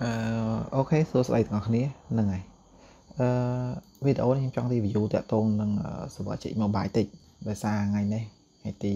ok sốស្ដីទាំងអស់គ្នាហ្នឹងហើយវីដេអូនេះខ្ញុំចង់ review តាក់ទងនឹង server Check Mobile តិចដោយសារថ្ងៃនេះថ្ងៃទី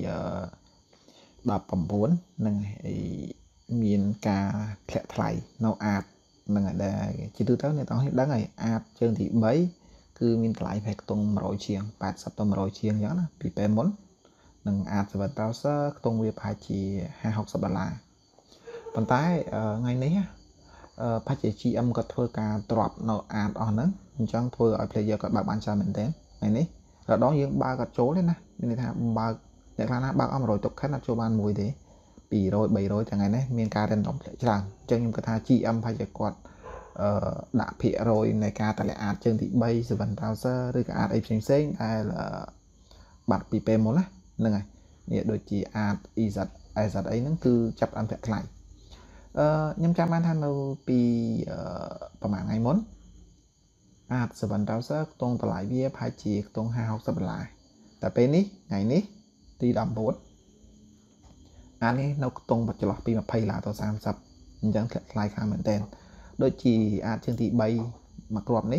19ហ្នឹងហើយមានការធ្លាក់ថ្លៃនៅអាតហ្នឹងហើយដែលជាទូទៅអ្នកទាំងអស់គ្នាដឹងហើយអាតជើងទី3គឺមានតម្លៃប្រហែលខ្ទង់100ជាង80ទៅ100ជាងអញ្ចឹងណាពីពេលមុននឹងអាត server browser ខ្ទង់វាប្រហែលជា$50-60ប៉ុន្តែថ្ងៃនេះប្រហែលជា GM គាត់ធ្វើការទ្រាប់នៅអាតអស់ហ្នឹងអញ្ចឹងធ្វើឲ្យ player គាត់បើកបានច្រើនមែនទែនថ្ងៃនេះរដងយើងបើកគាត់ចូលទេណាមានន័យថាបើកអ្នកខ្លះណាបើកអស់100 token អត់ចូលបានមួយទេ200 300ថ្ងៃនេះមានការ random ធ្លាក់ច្រើនអញ្ចឹងខ្ញុំគិតថា GM ប្រហែលជាគាត់ដាក់ភាគរយនៃការតម្លាក់អាតជើងទី3 7 browser ឬក៏អាតអីផ្សេងៗដែលបាត់ពីពេលមុនណាហ្នឹងហើយនេះដូចជាអាត EZ អីហ្នឹងគឺចាប់បានធ្លាក់ថ្លៃខ្ញុំចាំបានថានៅពីប្រហែលថ្ងៃមុនអាត7 browser ខ្ទង់តម្លៃវាប្រហែលជាខ្ទង់$50-60តែពេលនេះថ្ងៃនេះទី19អានេះនៅខ្ទង់ចន្លោះពី$20ទៅ$30អញ្ចឹងធ្លាក់ថ្លៃខ្លាំងមែនទែនដូចជាអាតជើងទី3មួយគ្រាប់នេះ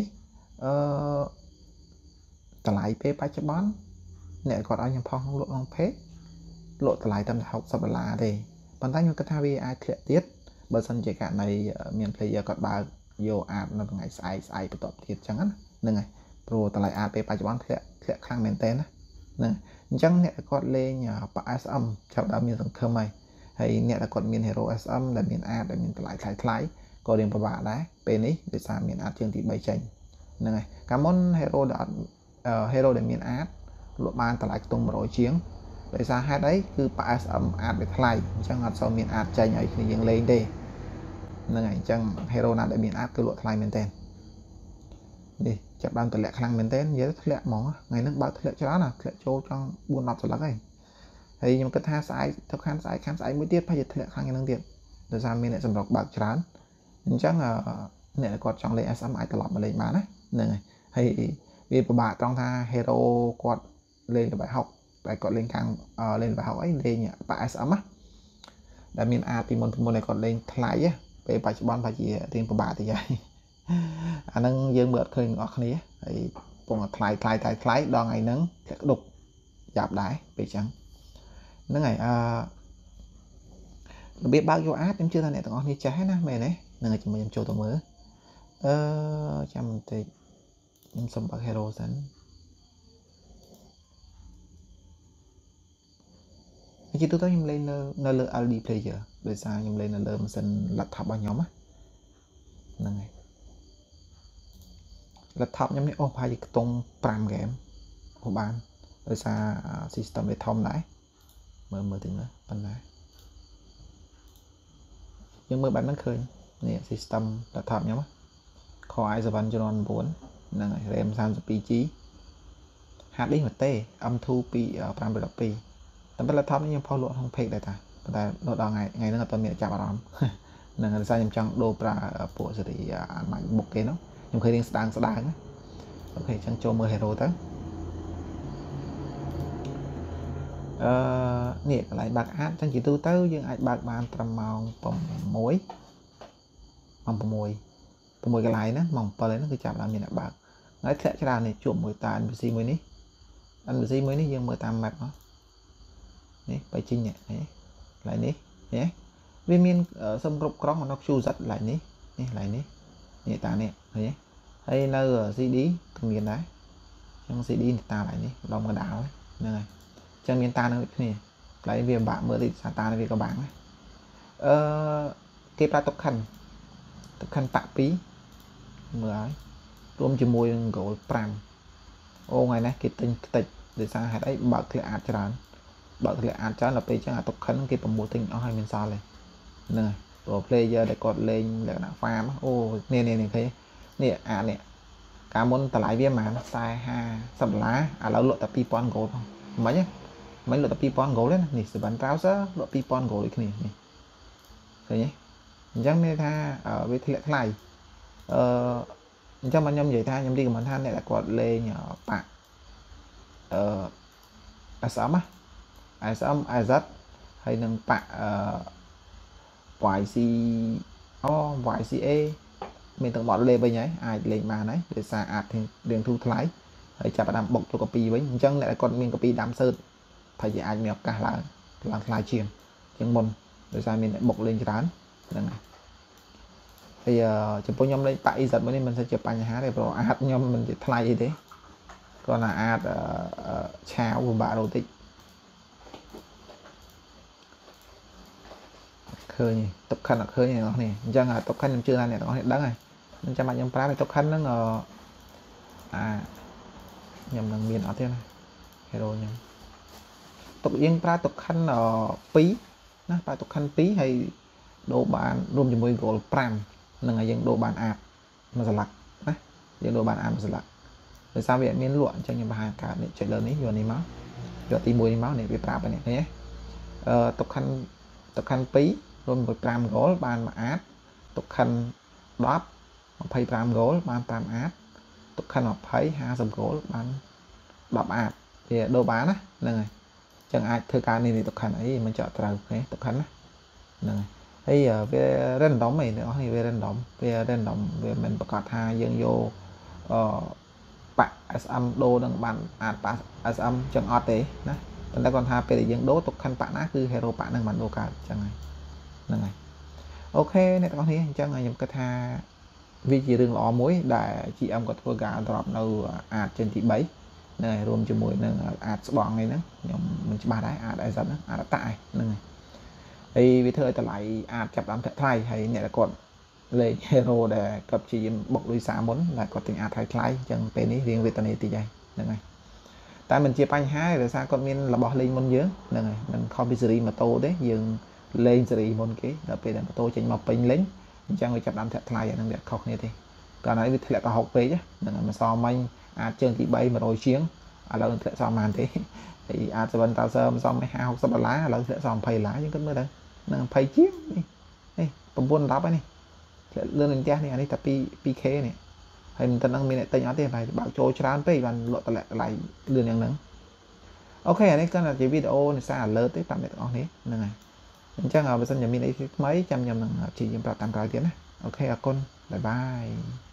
តម្លៃពេលបច្ចុប្បន្នអ្នកគាត់ឲ្យខ្ញុំផុសលក់ក្នុង page លក់តម្លៃតាម$60ទេប៉ុន្តែខ្ញុំគិតថាវាអាចធ្លាក់ទៀតបើសិនជាករណីមាន player គាត់បើកយកអាតនៅថ្ងៃស្អែកបន្ទាប់ទៀតអញ្ចឹងហ្នឹងហើយព្រោះតម្លៃអាតពេលបច្ចុប្បន្នធ្លាក់ខ្លាំងមែនទែនណាហ្នឹងអញ្ចឹងអ្នកគាត់លេងប៉ SM ចាប់ដើមមានសង្ឃឹមហើយអ្នកគាត់មាន hero SM ដែលមានអាតដែលមានតម្លៃថ្លៃក៏រៀងពិបាកដែរពេលនេះដោយសារមានអាតជើងទី3ចេញហ្នឹងហើយកាលមុន hero ដែលមានអាតលក់បានតម្លៃខ្ទង់100ជាងដោយសារហេតុអីគឺប៉ SM អាតវាថ្លៃអញ្ចឹងអត់សូវមានអាតចេញឲ្យគ្នាយើងលេងទេហ្នឹងហើយអញ្ចឹង hero ណាដែលមានអាតគឺលក់ថ្លៃមែនទែននេះចាប់បានតម្លាក់ខ្លាំងមែនទែននិយាយធ្លាក់ហ្មងថ្ងៃហ្នឹងបើធ្លាក់ច្រើនធ្លាក់ចូលចង់4-10សន្លឹកហើយខ្ញុំគិតថាស្អែកទៅខាងស្អែកមួយទៀតប្រហែលជាធ្លាក់ខ្លាំងយ៉ាងហ្នឹងទៀតដោយសារមានអ្នកសម្រុកបើកច្រើនអញ្ចឹងអ្នកគាត់ចង់លេង SM អាចត្រឡប់មកលេងបានណាហ្នឹងហើយវាពិបាកត្រង់ថា hero គាត់លេងល្បែងហុកតែគាត់លេងខាងលេងល្បែងហុកអីលេងប៉ SM ណាដែលមានអាតពីមុនឲ្យគាត់លេងថ្លៃពេលបច្ចុប្បន្នប្រហែលជារៀងពិបាកតិចហើយអាហ្នឹងយើងមើលអត់ឃើញទាំងអស់គ្នាហើយពងថ្លៃដល់ថ្ងៃហ្នឹងធ្លាក់ក្ដុកចាប់ដែរពេលចឹងហ្នឹងហើយរបៀបបើកយកអាតខ្ញុំជឿថាអ្នកទាំងអស់គ្នាចេះហើយណាមែនទេហ្នឹងហើយខ្ញុំចូលទៅមើលចាំបន្តិចខ្ញុំសុំបើក hero សិនជាទូទៅខ្ញុំលេងនៅលើ LD player ដោយសារខ្ញុំលេងនៅលើម៉ាស៊ីន laptop របស់ខ្ញុំហ្នឹងហើយ laptop ខ្ញុំនេះប្រហែលជាខ្ទង់5 game បានដោយសារ system វាធំដែរមើលតិចមើលប៉ុណ្ណាយើងមើលបែបហ្នឹងឃើញនេះ system laptop ខ្ញុំ Core i7 ជំនាន់9ហ្នឹងហើយ RAM 32GB hard disk មកទេ M2 512តែ laptop នេះខ្ញុំផុសលក់ក្នុង page ដែរតាប៉ុន្តែដល់ថ្ងៃហ្នឹងអត់មានចាប់អារម្មណ៍ហ្នឹងហើយដោយសារខ្ញុំចង់ដូរប្រើពួក series MacBook គេនោះខ្ញុំឃើញរៀងស្ដើងណាអូខេអញ្ចឹងចូលមើល hero ទៅនេះកន្លែងបើកអាតអញ្ចឹងជាទូទៅយើងអាចបើកបានត្រឹមម៉ោង6កន្លែងណាម៉ោង7ហ្នឹងគឺចាប់ឡើងមានអ្នកបើកហើយធ្លាក់ច្រើននេះជួបមួយតា NPC មួយនេះយើងមើលតាម map នេះបើជិញនេះកន្លែងនេះវាមានសឹមគ្រប់ក្រុងនៅ QZ កន្លែងនេះតានេះហើយនៅ CD ក៏មានដែរអញ្ចឹង CD តាកន្លែងនេះម្ដុំកណ្ដាលហ្នឹងហើយអញ្ចឹងមានតានឹងដូចគ្នាកន្លែងវាពិបាកមើលទីតានេះវាក៏បាំងដែរគេប្រើ token ប៉2មើលហើយរួមជាមួយនឹង goal 5អូថ្ងៃនេះគេទិញខ្ទេចដោយសារហេតុអីបើកធ្លាក់អាតច្រើនដល់ពេលអញ្ចឹងអា token គេប្រមូលទិញអស់ហើយមានសល់ទេហ្នឹងហើយព្រោះ player ដែលគាត់លេងលក្ខណៈ farm អូនេះឃើញនេះអានេះកាលមុនតម្លៃវាប្រហែល$40-50ឥឡូវលក់តែ2000 gold ផងមិនលក់តែ2000 gold ទេណានេះ 7 browser លក់2000 gold ដូចគ្នានេះឃើញទេអញ្ចឹងមានថាវាធ្លាក់ថ្លៃអញ្ចឹងមកខ្ញុំនិយាយថាខ្ញុំរីកមិនថាអ្នកដែលគាត់លេងប៉SM AZ ហើយនឹងប៉YC YCA មានទាំងបត់លេវិញហើយអាចលេងបានហើយដោយសារអាចរៀងធូរថ្លៃហើយចាប់តាមបុកចូលកាពីវិញអញ្ចឹងអ្នកគាត់មានកាពីដាំសើតប្រហែលជាអាចមានឱកាសឡើងថ្លៃជាងមុនដោយសារមានអ្នកបុកលេងច្រើនហ្នឹងហើយហើយចំពោះខ្ញុំលេងប៉ាអ៊ីសិតមួយនេះមិនសូវជាបញ្ហាទេព្រោះអាចខ្ញុំមិនជាថ្លៃអីទេគាត់ថាអាចឆាវពិបាករកតិចឃើញតុកខិនអត់ឃើញអ្នកនរនេះអញ្ចឹងតុកខិនខ្ញុំជឿថាអ្នកនរនេះដឹងហើយមិនចាំបាច់ខ្ញុំប្រាប់តុកខិនហ្នឹងខ្ញុំនឹងមានអត់ទេណា hero ខ្ញុំតុកយើងប្រើតុកខិន2ណាប្រើតុកខិន2ហើយដូរបានរួមជាមួយ goal 5ហ្នឹងហើយយើងដូរបានអាតមួយស្លាកណាយើងដូរបានអាតមួយស្លាកដោយសារវាអត់មានលក់អញ្ចឹងខ្ញុំបង្ហាញកើតនេះចុចលើនេះយកនេះមកយកទី1នេះមកនេះវាប្រាប់ហ្នឹងឃើញទេតុកខិន2រួមជាមួយ5 goal បានមួយអាតតុកខិន10 25 goal បាន5អាតតុកខិន20 50 goal បាន10អាតវាដូរបានណាហ្នឹងហើយអញ្ចឹងអាចធ្វើការនេះតុកខិនអីមិនចោតត្រូវទេតុកខិនណាហ្នឹងហើយហើយវា random ឯអ្នកនរនេះវា random វាមិនប្រកាសថាយើងយកប៉ា SM ដូរនឹងបានអាចប៉ា SM ចឹងអត់ទេណាប៉ុន្តែគាត់ថាពេលដែលយើងដូរតុកខិនប៉ាណាគឺ hero ប៉ានឹងបានដូរកើតចឹងហើយហ្នឹងហើយអូខេអ្នកទាំងអស់នេះអញ្ចឹងខ្ញុំគិតថាវាជារឿងល្អមួយដែល GM គាត់ធ្វើការ drop នៅអាចចេញទី3ហ្នឹងហើយរួមជាមួយនឹងអាចស្បង់ហ្នឹងខ្ញុំមិនច្បាស់ដែរអាចអីសិនហ្នឹងអាចតាក់ហ្នឹងហើយវាធ្វើឲ្យតម្លៃអាចចាប់តាមថ្លៃហើយអ្នកដែលគាត់លេខ hero ដែលគាត់ព្យាយាមបុកលុយសាមុនដែលគាត់ទិញអាចថ្លៃអញ្ចឹងពេលនេះរៀងវេទនាតិចហ្នឹងហើយតែមិនជាបញ្ហាដោយសារគាត់មានរបស់លេងមុនយើងហ្នឹងហើយមិនខុសពីស៊េរីម៉ូតូទេយើងលេងស៊េរីមុនគេដល់ពេលដែលម៉ូតូចេញមកពេញលេងអញ្ចឹងវាចាប់តាមថ្លៃអាហ្នឹងវាខុសគ្នាទេកាលណាវាធ្លាក់កុហកពេកហ្នឹងហើយមិនសមមិញអាចជើងទី3 100ជាងឥឡូវធ្លាក់សមប៉ុន្មានទេហើយអាច7តើសើមិនសម50-60ដុល្លារឥឡូវធ្លាក់សម20ដុល្លារយើងគិតមើលទៅនឹង20ជាងនេះ9 10ហើយនេះលឿនផ្ទះនេះអានេះតែ 2k នេះហើយមិនដឹងមានអ្នកទិញអត់ទេហើយបើកចូលច្រើនពេកបានលក់តម្លៃលឿនយ៉ាងហ្នឹងអូខេអានេះគឺជាវីដេអូនេសាទ alert ទេតាមអ្នកទាំងអស់នេះហ្នឹងហើយអញ្ចឹងបើសិនជាមានអីថ្មីចាំខ្ញុំនឹងព្យាយាមប្រាប់តាមក្រោយទៀតណាអូខេអរគុណបាយបាយ